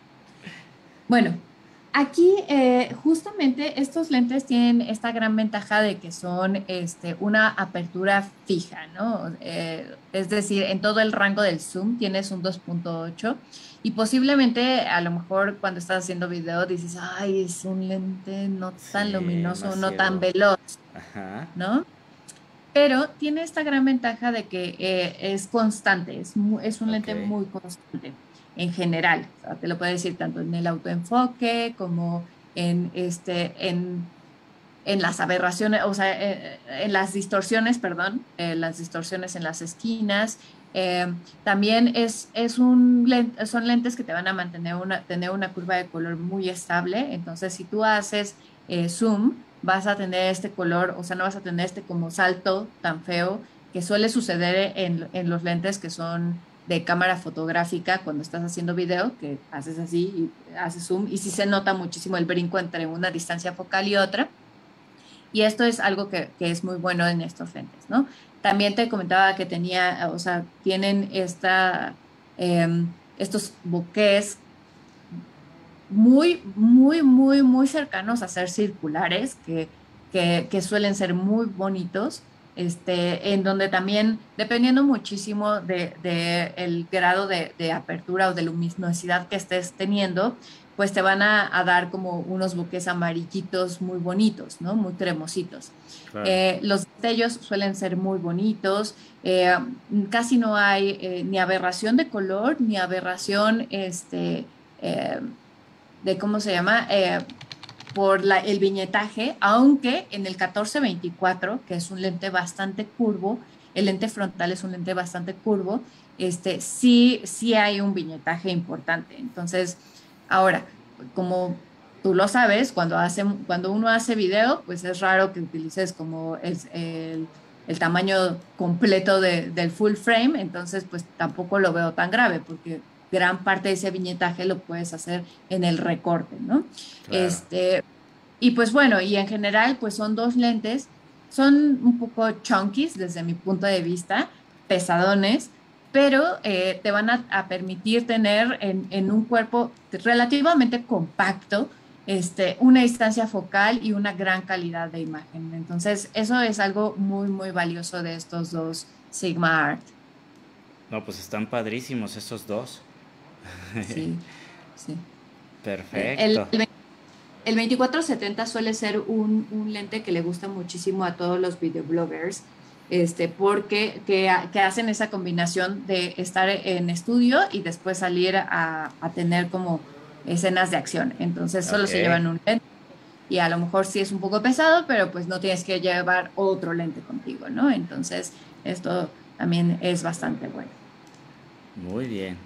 Bueno, aquí eh, justamente estos lentes tienen esta gran ventaja de que son este, una apertura fija, ¿no? Eh, es decir, en todo el rango del zoom tienes un dos punto ocho y posiblemente a lo mejor cuando estás haciendo video dices, ay, es un lente no Sí, tan luminoso, no tan demasiado. veloz, Ajá. ¿no? Pero tiene esta gran ventaja de que eh, es constante, es, mu- es un Ok, lente muy constante en general. O sea, te lo puedo decir tanto en el autoenfoque como en, este, en, en las aberraciones, o sea, eh, en las distorsiones, perdón, eh, las distorsiones en las esquinas. Eh, también es, es un lente, son lentes que te van a mantener una, tener una curva de color muy estable. Entonces, si tú haces eh, zoom, vas a tener este color, o sea, no vas a tener este como salto tan feo que suele suceder en, en los lentes que son de cámara fotográfica cuando estás haciendo video, que haces así y haces zoom, y sí se nota muchísimo el brinco entre una distancia focal y otra. Y esto es algo que, que es muy bueno en estos lentes, ¿no? También te comentaba que tenía, o sea, tienen esta, eh, estos bokeh muy, muy, muy, muy cercanos a ser circulares, que, que, que suelen ser muy bonitos, este, en donde también, dependiendo muchísimo de, de el grado de, de apertura o de luminosidad que estés teniendo, pues te van a, a dar como unos buques amarillitos muy bonitos, ¿no? Muy cremositos. claro. Eh, los destellos suelen ser muy bonitos, eh, casi no hay eh, ni aberración de color, ni aberración, este, eh, de cómo se llama, eh, por la, el viñetaje, aunque en el catorce veinticuatro, que es un lente bastante curvo, el lente frontal es un lente bastante curvo, este, sí, sí hay un viñetaje importante. Entonces, ahora, como tú lo sabes, cuando, hace, cuando uno hace video, pues es raro que utilices como el, el, el tamaño completo de, del full frame, entonces pues tampoco lo veo tan grave, porque gran parte de ese viñetaje lo puedes hacer en el recorte, ¿no? Claro. Este, y pues bueno, y en general, pues son dos lentes, son un poco chunkies desde mi punto de vista, pesadones, pero eh, te van a, a permitir tener en, en, un cuerpo relativamente compacto este, una distancia focal y una gran calidad de imagen. Entonces, eso es algo muy, muy valioso de estos dos Sigma Art. No, pues están padrísimos esos dos. Sí, sí. El, Perfecto. el El veinticuatro setenta suele ser un, un lente que le gusta muchísimo a todos los videobloggers, este, porque que, que hacen esa combinación de estar en estudio y después salir a, a tener como escenas de acción. Entonces solo Ok, se llevan un lente y a lo mejor sí es un poco pesado, pero pues no tienes que llevar otro lente contigo, ¿no? Entonces esto también es bastante bueno. muy bien.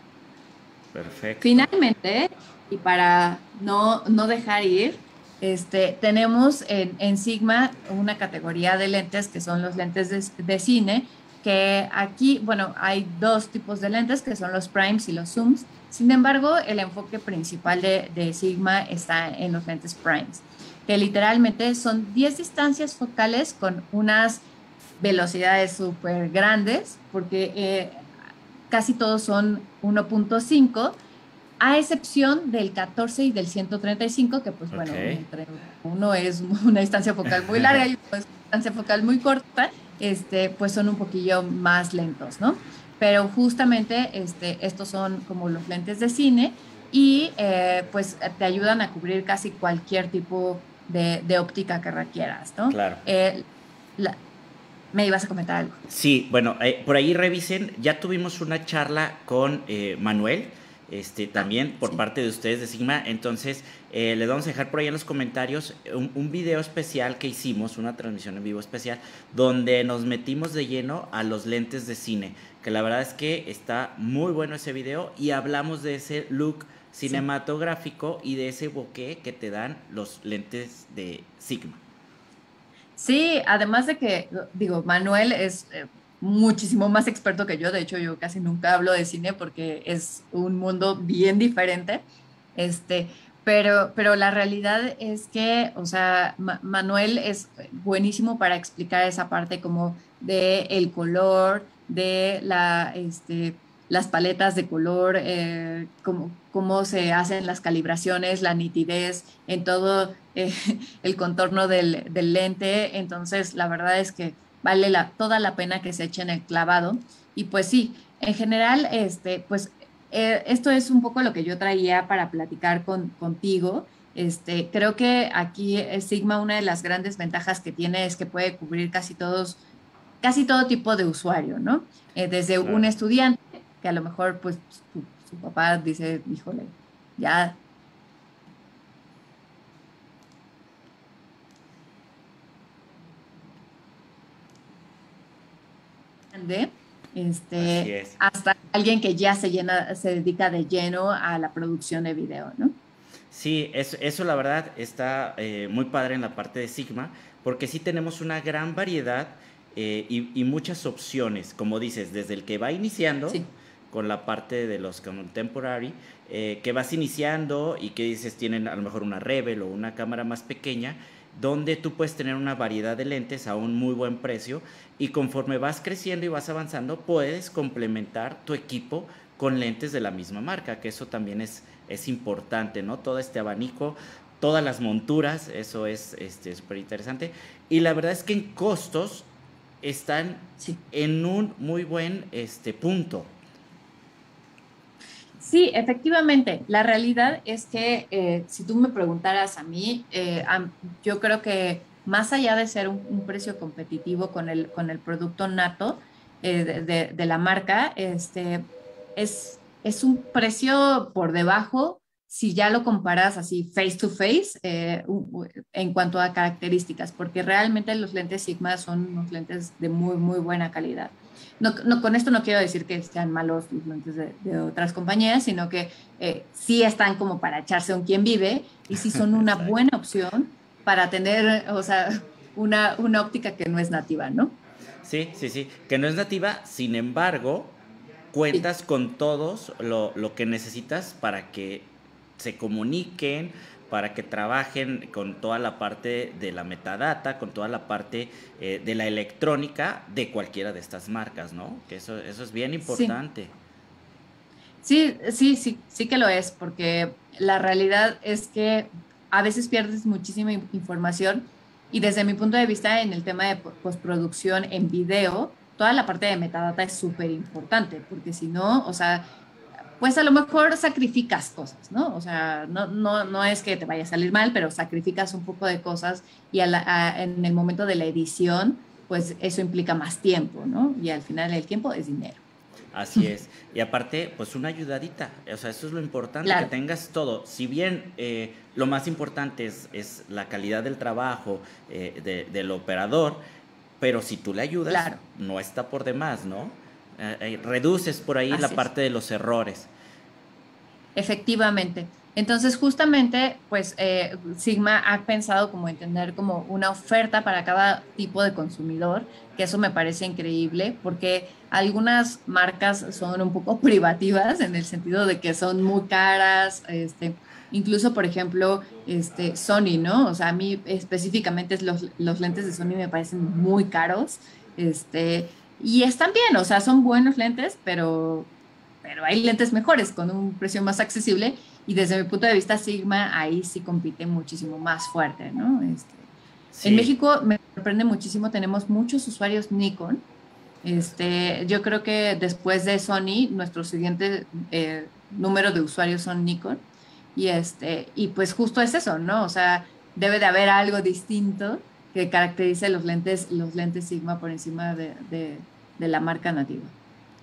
Perfecto. Finalmente, y para no, no dejar ir, este, tenemos en, en Sigma una categoría de lentes que son los lentes de, de cine, que aquí, bueno, hay dos tipos de lentes que son los primes y los zooms. Sin embargo, el enfoque principal de, de Sigma está en los lentes primes, que literalmente son diez distancias focales con unas velocidades súper grandes, porque eh, casi todos son uno punto cinco, a excepción del catorce y del ciento treinta y cinco, que pues Ok. bueno, entre uno es una distancia focal muy larga y uno es una distancia focal muy corta, este, pues son un poquillo más lentos, ¿no? Pero justamente este, estos son como los lentes de cine y eh, pues te ayudan a cubrir casi cualquier tipo de, de óptica que requieras, ¿no? Claro. Eh, la, me ibas a comentar algo. Sí, bueno, eh, por ahí revisen, ya tuvimos una charla con eh, Manuel, este, Ah, también por sí. parte de ustedes de Sigma. Entonces, eh, les vamos a dejar por ahí en los comentarios un, un video especial que hicimos, una transmisión en vivo especial, donde nos metimos de lleno a los lentes de cine, que la verdad es que está muy bueno ese video y hablamos de ese look Sí. cinematográfico y de ese bokeh que te dan los lentes de Sigma. Sí, además de que, digo, Manuel es eh, muchísimo más experto que yo. De hecho, yo casi nunca hablo de cine porque es un mundo bien diferente. Este, pero, pero la realidad es que, o sea, Ma- Manuel es buenísimo para explicar esa parte como de el color, de la, este, las paletas de color, eh, cómo, cómo se hacen las calibraciones, la nitidez en todo. eh, el contorno del, del, lente, entonces la verdad es que vale la, toda la pena que se echen el clavado. Y pues sí, en general, este, pues eh, esto es un poco lo que yo traía para platicar con, contigo. Este, creo que aquí eh, Sigma, una de las grandes ventajas que tiene es que puede cubrir casi todos, casi todo tipo de usuario, ¿no? Eh, desde un Claro. estudiante, que a lo mejor pues su, su papá dice, híjole, ya grande, Así este, es. hasta alguien que ya se llena, se dedica de lleno a la producción de video, ¿no? Sí, eso, eso la verdad está eh, muy padre en la parte de Sigma, porque sí tenemos una gran variedad eh, y, y muchas opciones, como dices, desde el que va iniciando Sí, con la parte de los contemporary, eh, que vas iniciando y que dices tienen a lo mejor una Rebel o una cámara más pequeña, donde tú puedes tener una variedad de lentes a un muy buen precio y conforme vas creciendo y vas avanzando, puedes complementar tu equipo con lentes de la misma marca, que eso también es, es importante, ¿no? Todo este abanico, todas las monturas, eso es este, súper interesante. Y la verdad es que en costos están sí. en un muy buen este, punto. Sí, efectivamente. La realidad es que eh, si tú me preguntaras a mí, eh, am- yo creo que más allá de ser un, un precio competitivo con el, con el producto nato eh, de, de- de la marca, este, es, es un precio por debajo si ya lo comparas así face to face eh, u- u- en cuanto a características, porque realmente los lentes Sigma son unos lentes de muy, muy buena calidad. No, no, con esto no quiero decir que sean malos los lentes de, de otras compañías, sino que eh, sí están como para echarse un quien vive y sí son una Exacto. buena opción para tener, o sea, una, una óptica que no es nativa, ¿no? Sí, sí, sí, que no es nativa, sin embargo, Sí, cuentas con todos lo, lo que necesitas para que se comuniquen, para que trabajen con toda la parte de la metadata, con toda la parte eh, de la electrónica de cualquiera de estas marcas, ¿no? Que eso, eso es bien sí, importante. sí, sí, sí, sí que lo es, porque la realidad es que a veces pierdes muchísima in- información y desde mi punto de vista en el tema de po- postproducción en video, toda la parte de metadata es súper importante, porque si no, o sea, pues a lo mejor sacrificas cosas, ¿no? O sea, no, no, no es que te vaya a salir mal, pero sacrificas un poco de cosas y a la- a- en el momento de la edición, pues eso implica más tiempo, ¿no? Y al final el tiempo es dinero. Así es. Y aparte, pues una ayudadita. O sea, eso es lo importante, que Claro, tengas todo. Si bien eh, lo más importante es, es la calidad del trabajo eh, de- del operador, pero si tú le ayudas, claro, no está por demás, ¿no? Eh, eh, reduces por ahí la así es. parte de los errores. Efectivamente. Entonces, justamente, pues eh, Sigma ha pensado como en tener como una oferta para cada tipo de consumidor, que eso me parece increíble, porque algunas marcas son un poco privativas en el sentido de que son muy caras, este, incluso, por ejemplo, este, Sony, ¿no? O sea, a mí específicamente es los, los lentes de Sony me parecen muy caros, este, y están bien, o sea, son buenos lentes, pero pero hay lentes mejores con un precio más accesible y desde mi punto de vista Sigma ahí sí compite muchísimo más fuerte, ¿no? Este, en Sí, México me sorprende muchísimo, tenemos muchos usuarios Nikon. Este, yo creo que después de Sony, nuestro siguiente eh, número de usuarios son Nikon. Y, este, y pues justo es eso, ¿no? O sea, debe de haber algo distinto que caracterice los lentes, los lentes Sigma por encima de, de, de la marca nativa.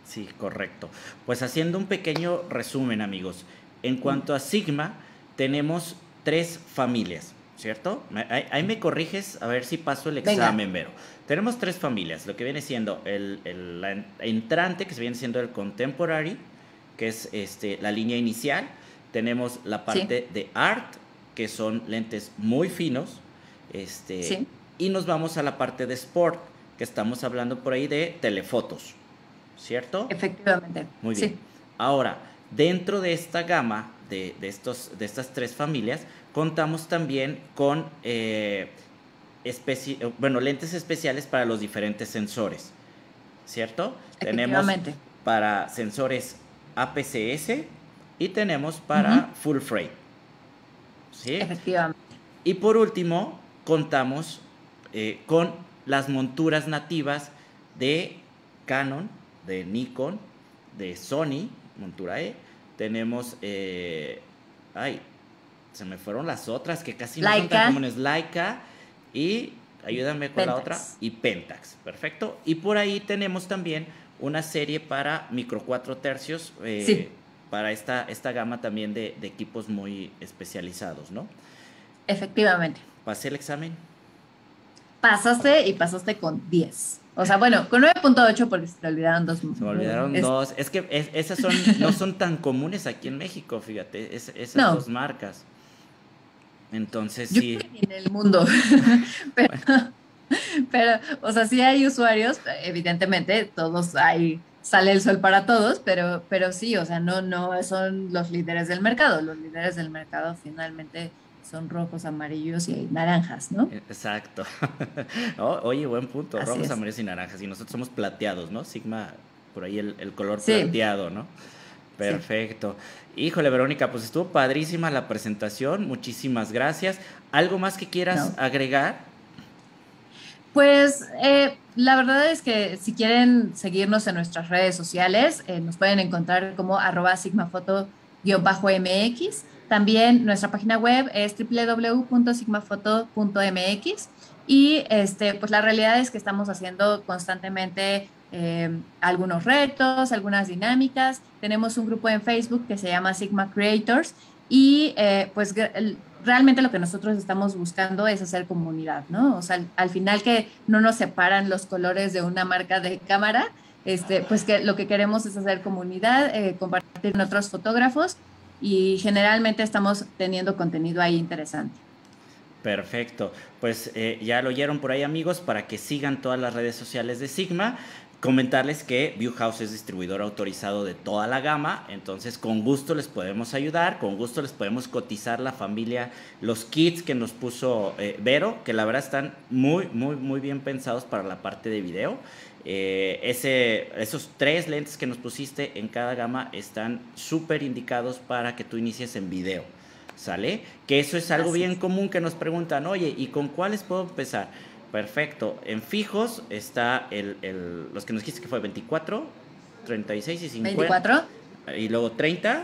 Sí, correcto. Pues haciendo un pequeño resumen, amigos. En cuanto a Sigma, tenemos tres familias, ¿cierto? Ahí, ahí me corriges a ver si paso el examen, Vero. Tenemos tres familias, lo que viene siendo el, el la entrante, que se viene siendo el contemporary, que es este, la línea inicial. Tenemos la parte sí. de art, que son lentes muy finos. Este, sí. Y nos vamos a la parte de sport, que estamos hablando por ahí de telefotos, ¿cierto? Efectivamente. Muy bien. Sí. Ahora, dentro de esta gama de, de, estos, de estas tres familias, contamos también con eh, especi bueno, lentes especiales para los diferentes sensores, ¿cierto? Tenemos para sensores A P C S y tenemos para uh-huh. full frame, ¿sí? Efectivamente. Y por último, contamos eh, con las monturas nativas de Canon, de Nikon, de Sony, montura E. Tenemos, eh, ay, se me fueron las otras que casi no son tan comunes. Leica y, ayúdame con Pentax. La otra, y Pentax, perfecto. Y por ahí tenemos también una serie para micro cuatro tercios, eh, sí. para esta, esta gama también de, de equipos muy especializados, ¿no? Efectivamente. ¿Pasé el examen? Pasaste y pasaste con diez. O sea, bueno, con nueve punto ocho porque se te olvidaron dos. Se me olvidaron es... dos. Es que es, esas son, no son tan comunes aquí en México, fíjate, es, esas no. dos marcas. Entonces, Yo sí. Creo que en el mundo. pero, bueno. pero, o sea, sí hay usuarios, evidentemente, todos hay, sale el sol para todos, pero, pero sí, o sea, no, no son los líderes del mercado. Los líderes del mercado finalmente son rojos, amarillos y naranjas, ¿no? Exacto. Oh, oye, buen punto, Así rojos, es. amarillos y naranjas. Y nosotros somos plateados, ¿no? Sigma, por ahí el, el color sí. plateado, ¿no? Perfecto. Sí. Híjole, Verónica, pues estuvo padrísima la presentación. Muchísimas gracias. ¿Algo más que quieras no. agregar? Pues eh, la verdad es que si quieren seguirnos en nuestras redes sociales, eh, nos pueden encontrar como arroba sigmafoto-mx. También nuestra página web es doble u doble u doble u punto sigmafoto punto m x y este, pues la realidad es que estamos haciendo constantemente eh, algunos retos, algunas dinámicas. Tenemos un grupo en Facebook que se llama Sigma Creators y eh, pues el, realmente lo que nosotros estamos buscando es hacer comunidad, ¿no? O sea, al, al final que no nos separan los colores de una marca de cámara, este, pues que lo que queremos es hacer comunidad, eh, compartir con otros fotógrafos y generalmente estamos teniendo contenido ahí interesante. Perfecto, pues eh, ya lo oyeron por ahí, amigos, para que sigan todas las redes sociales de Sigma. Comentarles que Viewhouse es distribuidor autorizado de toda la gama, entonces con gusto les podemos ayudar, con gusto les podemos cotizar la familia, los kits que nos puso eh, Vero, que la verdad están muy, muy, muy bien pensados para la parte de video. Eh, ese, esos tres lentes que nos pusiste en cada gama están súper indicados para que tú inicies en video, ¿sale? Que eso es algo Gracias. bien común que nos preguntan, oye, ¿y con cuáles puedo empezar? Perfecto, en fijos está el, el, los que nos dijiste que fue veinticuatro, treinta y seis y cincuenta. veinticuatro. Y luego treinta.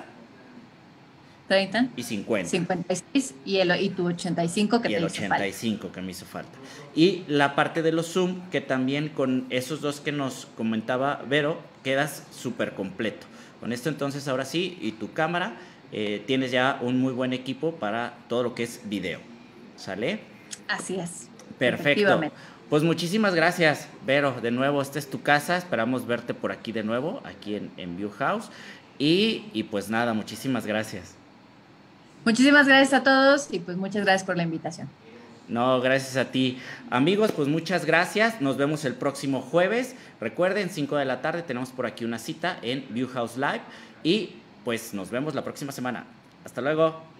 treinta. Y cincuenta. cincuenta y seis y, el, y tu ochenta y cinco que y te el hizo ochenta y cinco falta. que me hizo falta. Y la parte de los zoom, que también con esos dos que nos comentaba Vero, quedas súper completo. Con esto entonces ahora sí, y tu cámara, eh, tienes ya un muy buen equipo para todo lo que es video. ¿Sale? Así es. Perfecto. Pues muchísimas gracias, Vero. De nuevo, esta es tu casa. Esperamos verte por aquí de nuevo, aquí en, en Viewhouse. Y, y pues nada, muchísimas gracias. Muchísimas gracias a todos y pues muchas gracias por la invitación. No, gracias a ti. Amigos, pues muchas gracias. Nos vemos el próximo jueves. Recuerden, cinco de la tarde tenemos por aquí una cita en Viewhouse Live. Y pues nos vemos la próxima semana. Hasta luego.